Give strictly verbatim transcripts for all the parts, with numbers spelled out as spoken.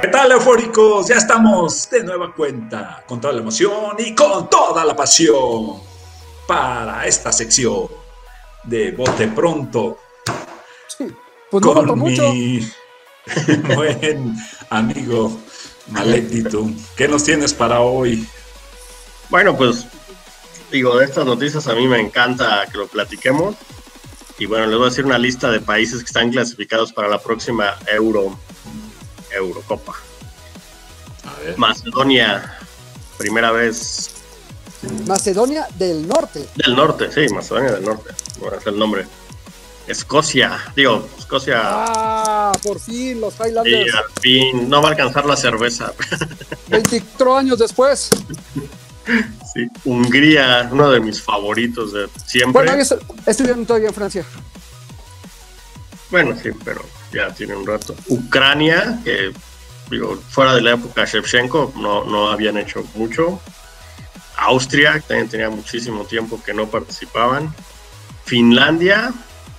¿Qué tal, eufóricos? Ya estamos de nueva cuenta, con toda la emoción y con toda la pasión para esta sección de Bote Pronto. Sí, pues no con mi buen amigo Malectito. ¿Qué nos tienes para hoy? Bueno, pues digo, de estas noticias a mí me encanta que lo platiquemos. Y bueno, les voy a decir una lista de países que están clasificados para la próxima Euro, Eurocopa. A ver. Macedonia, primera vez. Macedonia del Norte. Del Norte, sí, Macedonia del Norte. Bueno, es el nombre. Escocia, digo, Escocia. Ah, por fin, los Highlanders. Sí, al fin, no va a alcanzar la cerveza. veinticuatro años después. Sí, Hungría, uno de mis favoritos de siempre. Bueno, ellos estuvieron todavía en Francia. Bueno, sí, pero ya tiene un rato. Ucrania, que digo, fuera de la época Shevchenko, no, no habían hecho mucho. Austria, que también tenía muchísimo tiempo que no participaban. Finlandia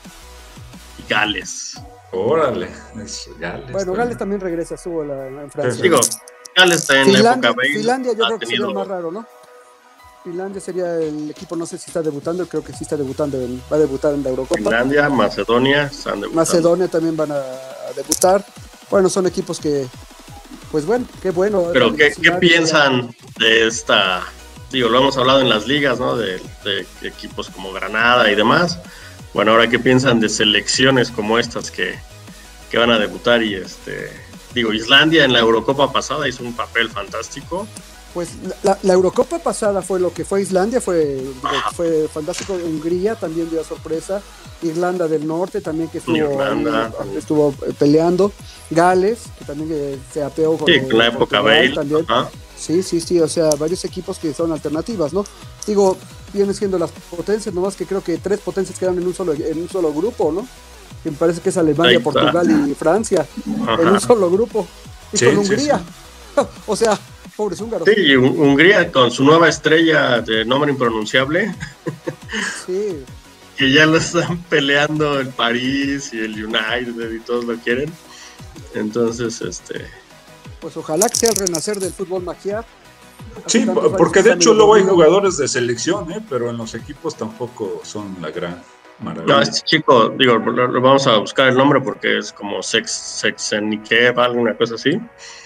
y Gales. Órale, es Gales. Bueno, Gales también regresa, estuvo la, en Francia. Digo, Gales está en Finlandia, la época Bale. Finlandia yo ha creo que tenido... sería más raro, ¿no? Finlandia sería el equipo, no sé si está debutando, creo que sí está debutando, en, va a debutar en la Eurocopa. Finlandia, Macedonia están debutando. Macedonia también van a, a debutar. Bueno, son equipos que, pues bueno, qué bueno. Pero ¿qué, ¿qué piensan de esta? Digo, lo hemos hablado en las ligas, ¿no? De, de equipos como Granada y demás. Bueno, ahora, ¿qué piensan de selecciones como estas que, que van a debutar? Y este, digo, Islandia en la Eurocopa pasada hizo un papel fantástico. Pues la, la Eurocopa pasada fue lo que fue Islandia, fue, fue fantástico. Hungría también dio sorpresa. Irlanda del Norte también que estuvo, Irlanda, ahí, estuvo peleando. Gales, que también que se apeó con, sí, con la época Bale. Sí, sí, sí, o sea, varios equipos que son alternativas, ¿no? Digo, vienen siendo las potencias, nomás que creo que tres potencias quedan en un solo, en un solo grupo, ¿no? Que me parece que es Alemania, Portugal y Francia, ajá, en un solo grupo. Y sí, con Hungría. Sí, sí. O sea, pobres húngaros. Sí, y Hungría con su nueva estrella de nombre impronunciable. Sí. Que ya lo están peleando el París y el United y todos lo quieren. Entonces, este... Pues ojalá que sea el renacer del fútbol magiar. Sí, porque de hecho luego hay jugadores de selección, ¿eh? Pero en los equipos tampoco son la gran maravilla. No, este chico, digo, lo, lo vamos a buscar el nombre porque es como Sex, Sexenikev, alguna cosa así.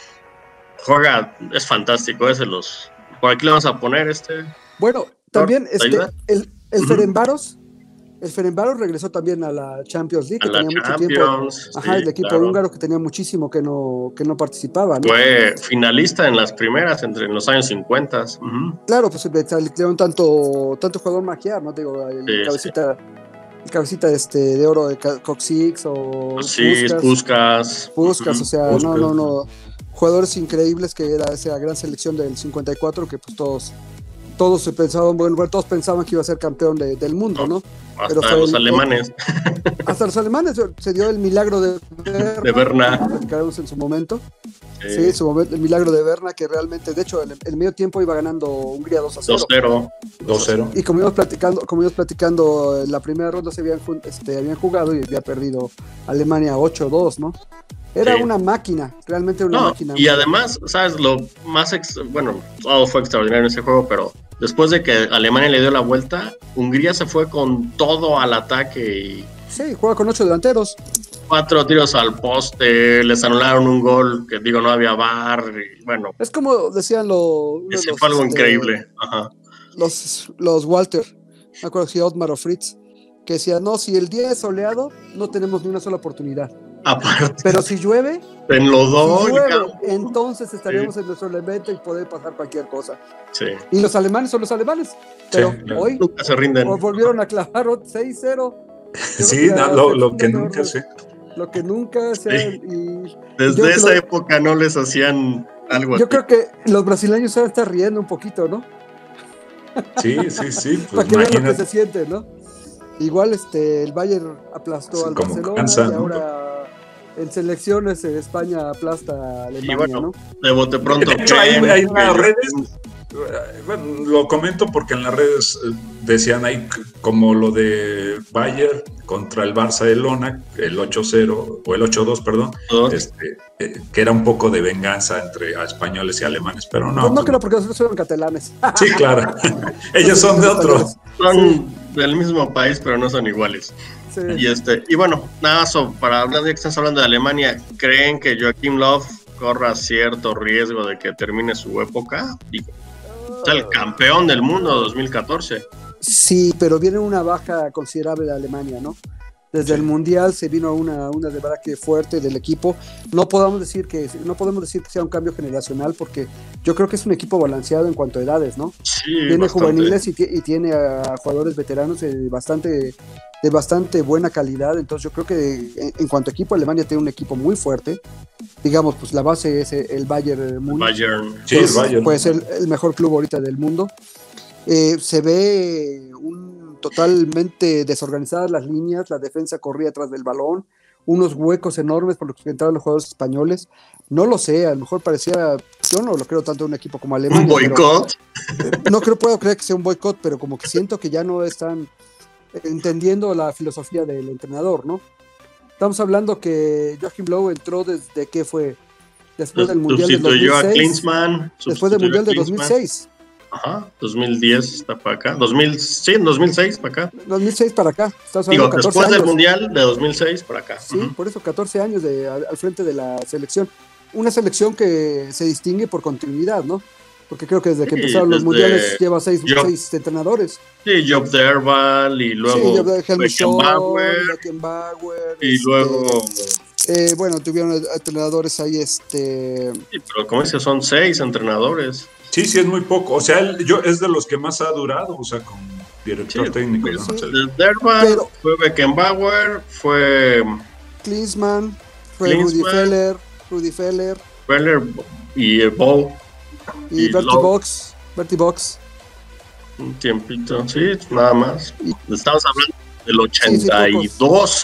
Juega, es fantástico, ese los... Por aquí le vamos a poner este... Bueno, también este, el, el Ferencváros, el Ferencváros regresó también a la Champions League, que tenía mucho tiempo. Ajá, sí, el equipo claro. húngaro que tenía muchísimo que no, que no participaba, ¿no? Fue finalista en las primeras, entre en los años cincuenta. Uh-huh. Claro, pues le dieron tanto, tanto jugador magiar, ¿no? Digo, el sí, cabecita, sí. el cabecita este, de oro de Coxix o sí, Puskas. Puskas, uh-huh. o sea, Puskas. no, no, no. Jugadores increíbles que era esa gran selección del cincuenta y cuatro que pues todos todos se pensaban, bueno, todos pensaban que iba a ser campeón de, del mundo, ¿no? Hasta Pero los el, alemanes. Hasta los alemanes se dio el milagro de Berna. De Berna. Platicamos en su momento. Sí, sí su momento, el milagro de Berna, que realmente, de hecho, el, el medio tiempo iba ganando Hungría dos a cero. dos cero. Y como íbamos platicando, como íbamos platicando, en la primera ronda se habían, este, habían jugado y había perdido Alemania ocho dos, ¿no? Era sí. una máquina, realmente una no, máquina. Y además, ¿sabes? Lo más, ex, bueno, todo fue extraordinario en ese juego, pero después de que Alemania le dio la vuelta, Hungría se fue con todo al ataque y... Sí, juega con ocho delanteros. Cuatro tiros al poste, les anularon un gol, que digo, no había V A R, y bueno. Es como decían los... Ese los, fue algo este, increíble. Ajá. Los, los Walter, me acuerdo si Otmar o Fritz, que decían, no, si el día es soleado, no tenemos ni una sola oportunidad. Aparte, pero si llueve, en los dos, si llueve entonces estaríamos sí. en nuestro elemento y poder pasar cualquier cosa. Sí. Y los alemanes son los alemanes, pero sí, claro. hoy nunca se rinden. Volvieron a clavar seis cero. Sí, no, lo, lo que nunca sé. Lo que nunca sé. Sí. Y desde esa lo, época no les hacían algo yo así. creo que los brasileños se están riendo un poquito, ¿no? Sí, sí, sí. Pues para que vean lo que se siente, ¿no? Igual este el Bayern aplastó sí, al Barcelona cansa, y ahora ¿no? en selecciones España aplasta a Alemania, y bueno, ¿no? de bote pronto. De hecho, hay, hay unas redes, Bueno, lo comento porque en las redes decían ahí como lo de Bayern contra el Barcelona, el ocho cero o el ocho dos, perdón, ¿Oh? este, eh, que era un poco de venganza entre españoles y alemanes, pero no. Pues no creo porque nosotros somos catalanes. Sí, claro. Ellos son de otro. Son sí. del mismo país, pero no son iguales. Sí. Y este, y bueno, nada, so, para hablar de que estás hablando de Alemania, ¿creen que Joachim Löw corra cierto riesgo de que termine su época? Y, o sea, el campeón del mundo dos mil catorce. Sí, pero viene una baja considerable de Alemania, ¿no? Desde sí. el Mundial se vino una, una debacle fuerte del equipo. No podemos decir que no podemos decir que sea un cambio generacional, porque yo creo que es un equipo balanceado en cuanto a edades, ¿no? Sí, tiene bastante. juveniles y, y tiene a jugadores veteranos de bastante, de bastante buena calidad. Entonces yo creo que en, en cuanto a equipo, Alemania tiene un equipo muy fuerte. Digamos, pues la base es el Bayern Múnich. Bayern. Sí, el Bayern. Puede ser el mejor club ahorita del mundo. Eh, se ve un, totalmente desorganizadas las líneas, la defensa corría atrás del balón, unos huecos enormes por los que entraron los jugadores españoles. No lo sé, a lo mejor parecía, yo no lo creo tanto en un equipo como Alemania. ¿Un boicot? Pero, eh, no creo, puedo creer que sea un boicot, pero como que siento que ya no están entendiendo la filosofía del entrenador, ¿no? Estamos hablando que Joachim Löw entró desde que fue después del Mundial del dos mil seis. A Klinsmann, después del Mundial del dos mil seis. Ajá, dos mil diez está para acá, dos mil, sí, dos mil seis para acá. dos mil seis para acá. Digo, después años. Del Mundial de dos mil seis para acá. Sí, uh-huh. Por eso catorce años de, al, al frente de la selección. Una selección que se distingue por continuidad, ¿no? Porque creo que desde que sí, empezaron los mundiales lleva seis, Job, seis entrenadores. Sí, Job Derval y luego sí, Beckenbauer, Beckenbauer y este, luego eh, bueno, tuvieron entrenadores ahí este sí, pero como dice, son seis entrenadores. Sí, sí, es muy poco. O sea, él yo, es de los que más ha durado, o sea, como director sí, técnico. Sí, sí. Derval, fue Beckenbauer, fue Klinsmann, fue Klinsmann, Rudi Feller, Rudi Feller, Feller y Bow. Y, y Bertie Box, Bertie Box. Un tiempito, sí, nada más. Y, Estamos hablando del ochenta y dos.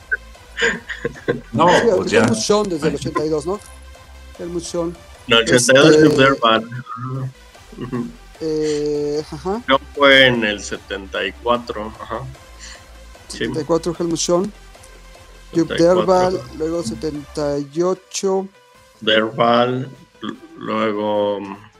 Sí, sí, no, sí, pues ya. Helmut Schön desde el ochenta y dos, ¿no? Helmut Schön. No, ochenta y dos este... es Derval. Uh-huh. eh, ajá. Yo fue en el setenta y cuatro, ajá. setenta y cuatro sí. Helmut Schön. Jupp Derval, luego setenta y ocho. Derval. Luego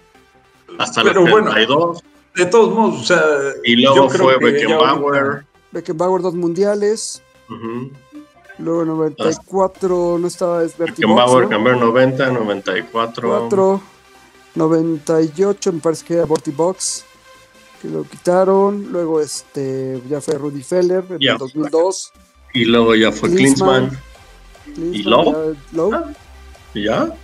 hasta el setenta y dos. Bueno, de todos modos, o sea, y luego fue Beckenbauer. Beckenbauer dos mundiales. Uh-huh. Luego noventa y cuatro no estaba es Bertie Beckenbauer Box, ¿no? cambió noventa, noventa y cuatro. noventa y ocho me parece que era Bertie Box, que lo quitaron. Luego este ya fue Rudi Feller en yeah. el dos mil dos. Y luego ya fue Klinsmann. Klinsmann. ¿Y Löw? Löw. Ah. ¿Ya?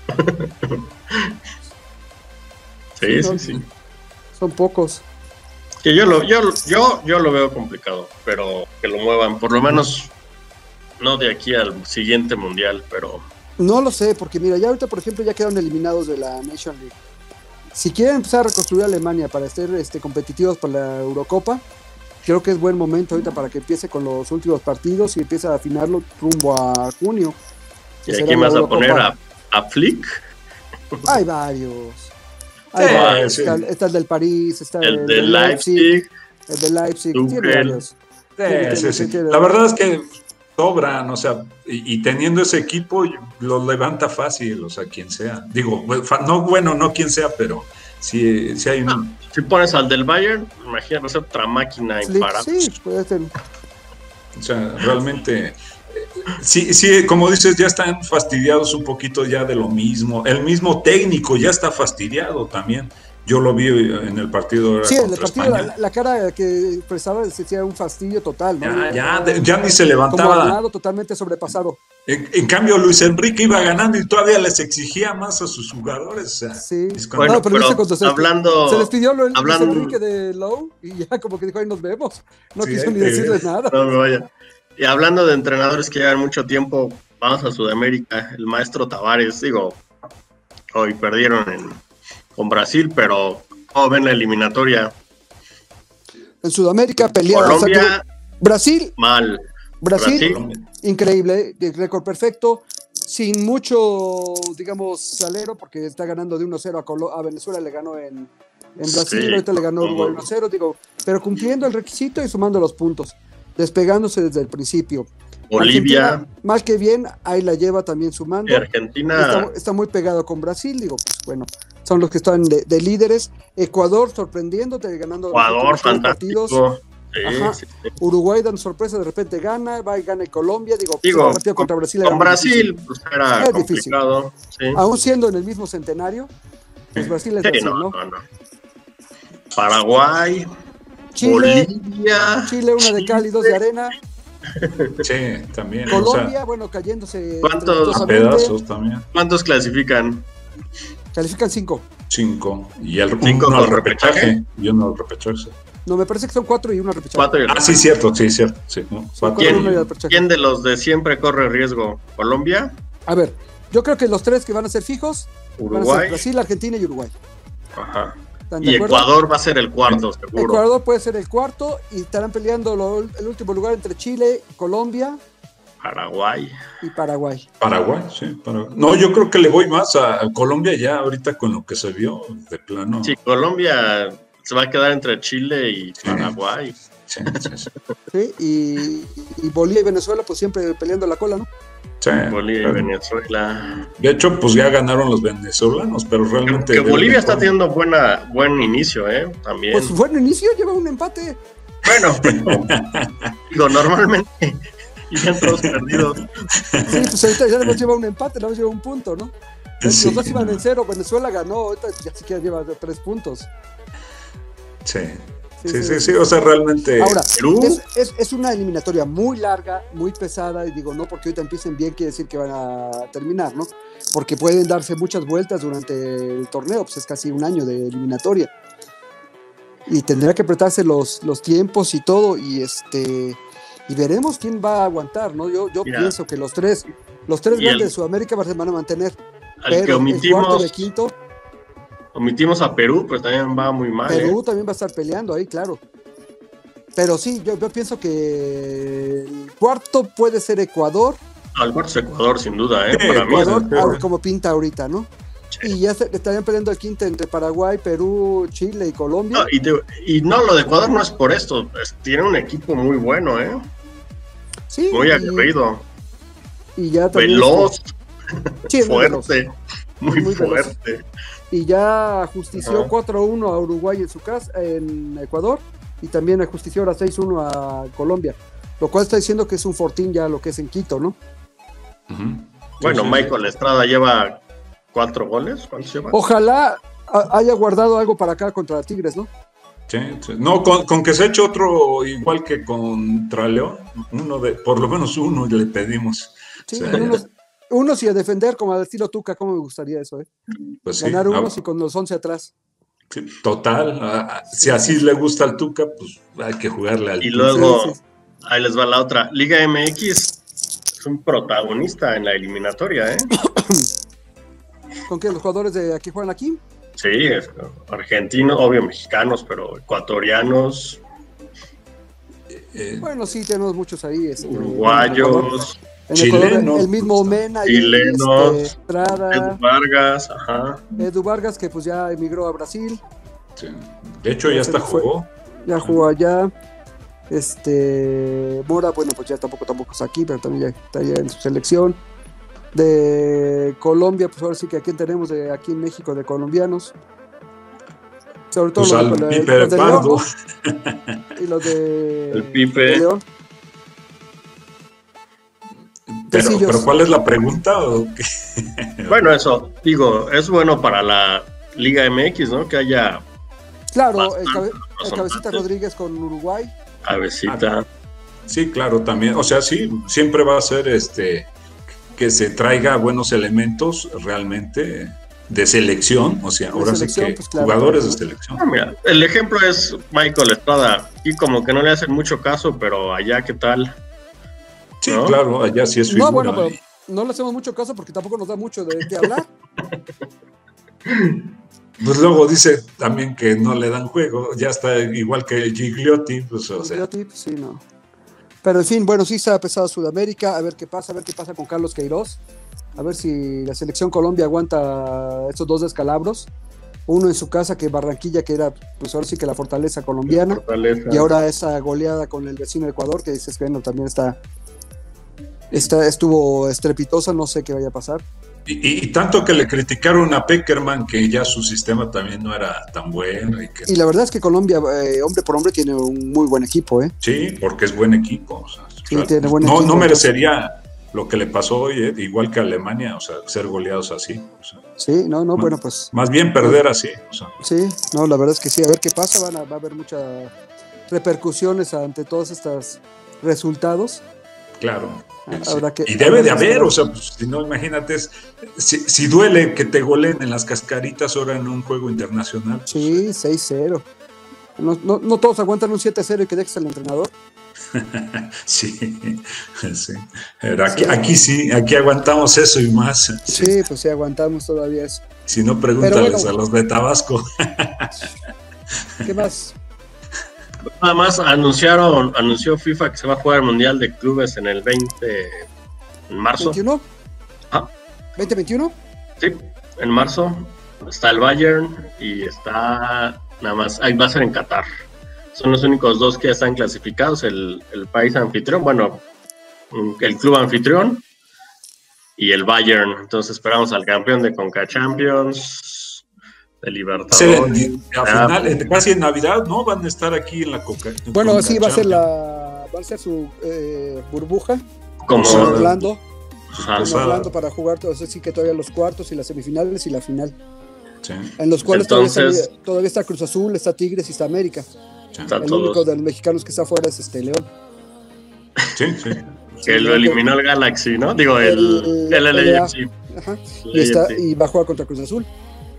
sí, sí, sí, sí. Son pocos. Que yo lo, yo, yo, yo lo veo complicado, pero que lo muevan, por lo menos no de aquí al siguiente mundial, pero... No lo sé, porque mira, ya ahorita, por ejemplo, ya quedaron eliminados de la Nation League. Si quieren empezar a reconstruir a Alemania para ser este, competitivos para la Eurocopa, creo que es buen momento ahorita para que empiece con los últimos partidos y empiece a afinarlo rumbo a junio. ¿Y aquí vas a poner a ¿A Flick? Hay varios. Hay sí, varios. Sí. Está, está el del París, está el, el de Leipzig, Leipzig, el de Leipzig, tiene varios. Sí, tiene, sí, sí. Tiene la verdad es que sobran, o sea, y, y teniendo ese equipo los levanta fácil, o sea, quien sea. Digo, no bueno, no quien sea, pero si, si hay un... No, si pones al del Bayern, imagínate otra máquina imparable. Sí, puede ser. O sea, realmente... Sí, sí, como dices, ya están fastidiados un poquito ya de lo mismo. El mismo técnico ya está fastidiado también. Yo lo vi en el partido. Sí, en el partido la, la cara que expresaba decía un fastidio total, ¿no? Ya, ya, de, ya ni se levantaba. Como ganado, totalmente sobrepasado. En, en cambio, Luis Enrique iba ganando y todavía les exigía más a sus jugadores. O sea, sí, cuando... bueno, no, pero, pero cuando se, hablando, se despidió Luis hablando... Enrique de Löw y ya como que dijo, ahí nos vemos. No sí, quiso ni decirles nada. No me vaya. Y hablando de entrenadores que llevan mucho tiempo, vamos a Sudamérica, el maestro Tavares, digo, hoy perdieron en, con Brasil, pero ¿cómo ven la eliminatoria? En Sudamérica peleada. Colombia, o sea, Brasil, mal. Brasil, Brasil, increíble, récord perfecto, sin mucho, digamos, salero, porque está ganando de uno cero a, Colo- a Venezuela, le ganó en, En Brasil Sí, ahorita le ganó Uruguay uno a cero, digo, pero cumpliendo el requisito y sumando los puntos, despegándose desde el principio. Bolivia. Argentina, mal que bien, ahí la lleva también sumando. Y Argentina. Está, está muy pegado con Brasil, digo, pues bueno, son los que están de, de líderes. Ecuador sorprendiéndote, ganando Ecuador, los últimos fantástico. partidos. Sí, Ajá. sí, sí. Uruguay dando sorpresa, de repente gana, va y gana Colombia, digo, Digo, el partido contra Brasil con era muy Brasil difícil. pues era Es complicado. Sí. Aún siendo en el mismo centenario, pues Brasil es Sí, Brasil, no, ¿no? no, no. Paraguay, Chile, Bolivia, Chile, una de cal y dos de arena. Sí, también. Colombia, o sea, bueno, cayéndose ¿cuántos a estrepitosamente. pedazos también. ¿cuántos clasifican? Califican cinco. Cinco. Y el Cinco uno con al repechaje. repechaje. Y uno al repechaje. No, me parece que son cuatro y una repechaje. Cuatro y Ah, sí, cierto, sí, cierto. Sí, ¿no? Son Cuatro cuatro y ¿Quién, uno y y- al repechaje. quién de los de siempre corre riesgo? ¿Colombia? A ver, yo creo que los tres que van a ser fijos van a ser ¿Uruguay? Brasil, Argentina y Uruguay. Ajá. ¿Están de Y acuerdo? Ecuador va a ser el cuarto, seguro. Ecuador puede ser el cuarto y estarán peleando lo- el último lugar entre Chile, Colombia Paraguay. y Paraguay. Paraguay, sí. Paraguay. No, yo creo que le voy más a, a Colombia ya ahorita con lo que se vio de plano. Sí, Colombia se va a quedar entre Chile y Sí. Paraguay. Sí, sí, sí. ¿Sí? Y, y Bolivia y Venezuela pues siempre peleando la cola, ¿no? Sí, Bolivia y pero- Venezuela. De hecho, pues ya ganaron los venezolanos, pero realmente. Que de Bolivia vez está en teniendo buena, buen inicio, ¿eh? También. Pues buen inicio, lleva un empate. Bueno, pero, digo, normalmente iban todos perdidos. Sí, pues ahorita ya nos lleva un empate, nos lleva un punto, ¿no? Los Sí, dos iban no. en cero, Venezuela ganó, ahorita ya siquiera lleva tres puntos. Sí. Sí, sí, sí, o sea, realmente. Ahora, Perú. es, es, es una eliminatoria muy larga, muy pesada, y digo, no porque ahorita empiecen bien quiere decir que van a terminar, ¿no? Porque pueden darse muchas vueltas durante el torneo, pues es casi un año de eliminatoria. Y tendrá que apretarse los, los tiempos y todo, y este y veremos quién va a aguantar, ¿no? Yo, yo Mira. pienso que los tres, los tres Y grandes el- de Sudamérica van a mantener, Al que pero el cuarto y omitimos, el quinto, omitimos a Perú, pues también va muy mal. Perú ¿eh? también va a estar peleando ahí, claro. Pero sí, yo, yo pienso que el cuarto puede ser Ecuador. Al cuarto es Ecuador, sin duda, ¿eh? Sí, Para mí. Ecuador, sí, sí. ah, como pinta ahorita, ¿no? Sí. Y ya se, estarían peleando el quinto entre Paraguay, Perú, Chile y Colombia. No, y, te- y no, lo de Ecuador no es por esto. es- tiene un equipo muy bueno, ¿eh? Sí, Muy y- aguerrido. Y, ya también. Veloz, este, sí, es muy veloz. fuerte. Muy, Muy veloz. fuerte. Y ya ajustició Ajá. cuatro a uno a Uruguay en su casa, en Ecuador. Y también ajustició ahora seis a uno a Colombia. Lo cual está diciendo que es un fortín ya lo que es en Quito, ¿no? Ujú. Bueno, Sí, sí, Michael Estrada lleva cuatro goles. ¿Cuántos lleva? Ojalá a- haya guardado algo para acá contra Tigres, ¿no? Sí, sí. No, con, con que se eche otro igual que contra León, uno de, por lo menos uno le pedimos. Sí, Sí. unos, unos y a defender como al estilo Tuca, cómo me gustaría eso, ¿eh? Pues sí, Ganar unos ah, y con los once atrás. sí, total. ah, si así le gusta al Tuca, pues hay que jugarle al Y Tuca. luego, Sí, sí. ahí les va la otra. Liga M X es un protagonista en la eliminatoria, ¿eh? ¿Con qué? ¿Los jugadores de aquí juegan aquí? Sí, es- argentinos, obvio mexicanos, pero ecuatorianos, Eh, Bueno, sí, tenemos muchos ahí. Este, uruguayos, En Ecuador, chilenos, el mismo pues, Mena y chilenos, este, Estrada, Edu Vargas, ajá. Edu Vargas, que pues ya emigró a Brasil, sí. De hecho, ya hasta Fue- jugó. ya jugó allá. Este Mora, bueno, pues ya tampoco tampoco está aquí, pero también ya está allá en su selección. De Colombia, pues ahora sí que aquí tenemos de aquí en México de colombianos. Sobre todo Pues los, al los de- Pipe los de de León, Pardo. ¿no? Y los de, El Pipe. de León. Pero, Tecillos. pero ¿cuál es la pregunta? ¿O qué? Bueno, eso, digo, es bueno para la Liga M X, ¿no? Que haya Claro, el, cabe- el Bastante. Cabecita Rodríguez con Uruguay. cabecita. Sí, claro, también. O sea, sí, siempre va a ser este que se traiga buenos elementos realmente de selección. O sea, De ahora sí selección, que pues, claro, jugadores de claro. selección. Ah, mira, el ejemplo es Michael Estrada. Y como que no le hacen mucho caso, pero allá, ¿qué tal? Sí, ¿no? claro, allá sí es figura. No, bueno, pero no le hacemos mucho caso porque tampoco nos da mucho de qué hablar. Pues luego dice también que no le dan juego, ya está igual que Gigliotti, pues o sea, Gigliotti, pues, sí, no. Pero en fin, bueno, sí se ha pesado Sudamérica, a ver qué pasa, a ver qué pasa con Carlos Queiroz, a ver si la selección Colombia aguanta estos dos descalabros. uno en su casa que Barranquilla, que era pues ahora sí que la fortaleza colombiana, La fortaleza. Y ahora esa goleada con el vecino Ecuador, que dices que bueno, también está, está estuvo estrepitosa, no sé qué vaya a pasar. Y, y, y tanto que le criticaron a Peckerman que ya su sistema también no era tan bueno. Y, que... y la verdad es que Colombia, eh, hombre por hombre, tiene un muy buen equipo, ¿eh? Sí, porque es buen equipo. O sea, sí, o sea, tiene buen no, equipo, no merecería lo que le pasó hoy, eh, igual que a Alemania, o sea, ser goleados así. O sea, sí, no, no, más, bueno, pues. Más bien perder no, así. O sea. Sí, no, la verdad es que sí, a ver qué pasa, van a, va a haber muchas repercusiones ante todos estos resultados. Claro. Habrá que, y debe de haber, esperar. o sea, pues, si no, imagínate, si, si duele que te goleen en las cascaritas ahora en un juego internacional. Pues, sí, seis cero. No, no, no todos aguantan un siete cero y que dejes al entrenador. sí, sí. Pero aquí, sí. aquí sí, aquí aguantamos eso y más. Sí, sí pues sí, aguantamos todavía eso. Si no, pregúntales bueno, a los de Tabasco. ¿Qué más? Nada más anunciaron, anunció FIFA que se va a jugar el Mundial de Clubes en el veinte, en marzo. ¿veintiuno? ¿Ah? ¿veinte veintiuno? Sí, en marzo. Está el Bayern y está, nada más, ahí va a ser en Qatar. Son los únicos dos que ya están clasificados, el, el país anfitrión, bueno, el club anfitrión y el Bayern. Entonces esperamos al campeón de Conca Champions, de Libertadores. Sí, al final, casi en Navidad, ¿no? Van a estar aquí en la Coca. Bueno, Conca sí, va a ser Champions. la, va a ser su eh, burbuja. Como en Orlando. Ajá. En Orlando para jugar, entonces sí que todavía los cuartos y las semifinales y la final. Sí. En los cuales Entonces, todavía, está, todavía está Cruz Azul, está Tigres y está América. Sí. Está el todos. único de los mexicanos que está afuera es este León. Sí, sí. Que sí, lo eliminó el Galaxy, ¿no? Digo, el, el, el L A F C. Ajá. Y, está, y va a jugar contra Cruz Azul.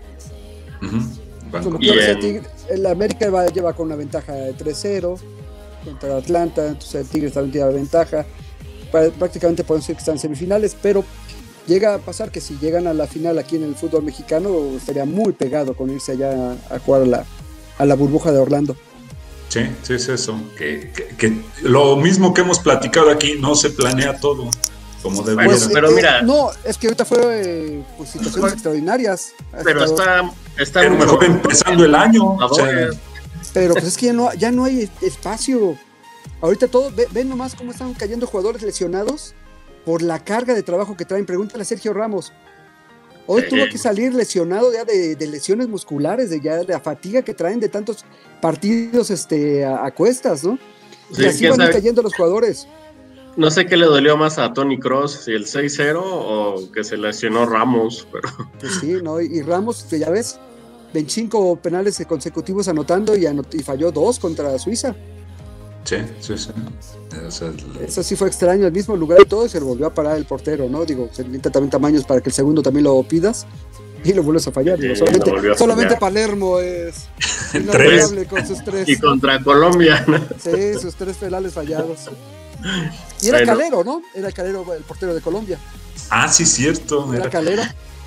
Uh-huh. Como que en... Tigre, el América va, lleva con una ventaja de tres cero contra Atlanta, entonces el Tigres también tiene ventaja. Prácticamente podemos decir que están en semifinales, pero llega a pasar que si llegan a la final aquí en el fútbol mexicano, estaría muy pegado con irse allá a, a jugar a la, a la burbuja de Orlando. Sí, sí, es eso. Que, que, que lo mismo que hemos platicado aquí, no se planea todo como debería. Pues, pero eh, mira. No, es que ahorita fue eh, pues, situaciones pues, extraordinarias. Pero está. está pero mejor empezando el año. O sea, pero pues es que ya no, ya no hay espacio. Ahorita todos, ven ve nomás cómo están cayendo jugadores lesionados por la carga de trabajo que traen. Pregúntale a Sergio Ramos. Hoy sí. tuvo que salir lesionado ya de, de lesiones musculares, de ya de la fatiga que traen de tantos partidos este, a, a cuestas, ¿no? Sí, y así van sabe? cayendo los jugadores. No sé qué le dolió más a Toni Kroos, si el seis cero o que se lesionó Ramos, pero... Pues sí, ¿no? Y Ramos, que ya ves, veinticinco penales consecutivos anotando y, anot y falló dos contra Suiza. Sí, sí, sí. Eso, es la... Eso sí fue extraño, el mismo lugar y todo, y se volvió a parar el portero, ¿no? Digo, se necesita también tamaños para que el segundo también lo pidas y lo vuelves a fallar. Sí, digo, solamente, a solamente fallar. Palermo es inolvidable con sus tres. Y contra Colombia, ¿no? Sí, sus tres penales fallados. Y era bueno. Calero, ¿no? Era Calero el portero de Colombia. Ah, sí, cierto. Era, era... Calero.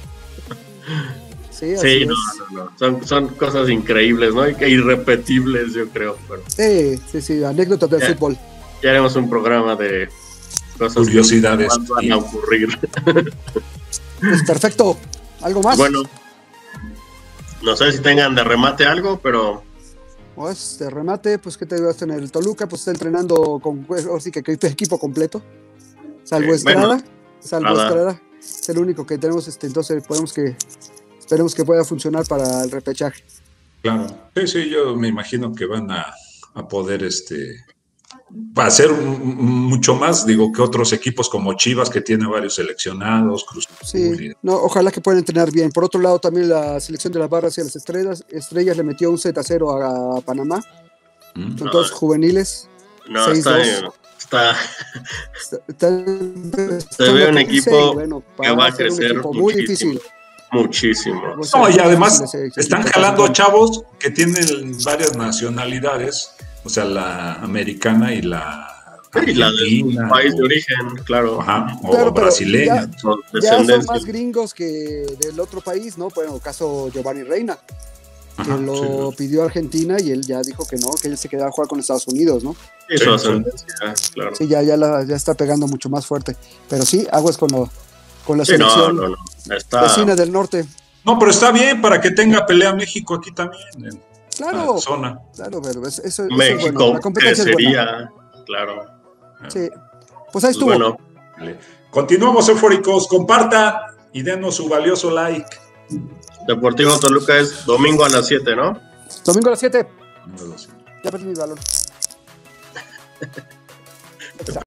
Sí, sí no, no, no. Son, son cosas increíbles, ¿no? Irrepetibles, yo creo. Pero... Sí, sí, sí, anécdotas del ya, fútbol. Ya haremos un programa de cosas curiosidades que van a ocurrir. Pues perfecto. ¿Algo más? Bueno, no sé si tengan de remate algo, pero... Pues de remate, pues que te digo, en el Toluca, pues está entrenando con, pues, sí que tu equipo completo. Salvo eh, Estrada, bueno, salvo nada. Estrada. Es el único que tenemos, este, entonces podemos que... Esperemos que pueda funcionar para el repechaje. Claro, sí, sí, yo me imagino que van a, a poder este, va a ser un, mucho más, digo, que otros equipos como Chivas, que tiene varios seleccionados, Cruz Azul. Sí, no, ojalá que puedan entrenar bien. Por otro lado, también la selección de las barras y las estrellas, estrellas le metió un siete a cero a, a Panamá. Mm. Son no, todos juveniles. No, está, está, está, está Se ve un equipo y, bueno, que va a crecer un muy difícil. Muchísimo. No, y además están jalando chavos que tienen varias nacionalidades, o sea, la americana y la y la del país o, de origen, claro. Ajá, o claro, brasileña. Ya, ya son más gringos que del otro país, ¿no? Bueno, caso Giovanni Reina, que Ajá, lo sí. pidió a Argentina y él ya dijo que no, que él se quedaba a jugar con Estados Unidos, ¿no? Eso sí, sí. claro. Sí, ya, ya, la, ya está pegando mucho más fuerte. Pero sí, aguas con lo... con la sí, selección no, no, no. Está... vecina del norte. No, pero está bien para que tenga pelea México aquí también. En claro, la zona. Claro, pero eso, eso México, es bueno. La competencia sería, es buena. claro. Sí. Pues ahí estuvo. Bueno. Continuamos, eufóricos. Compartan y denos su valioso like. Deportivo Toluca es domingo a las siete, ¿no? Domingo a las siete. Domingo a las siete. Ya perdí mi balón.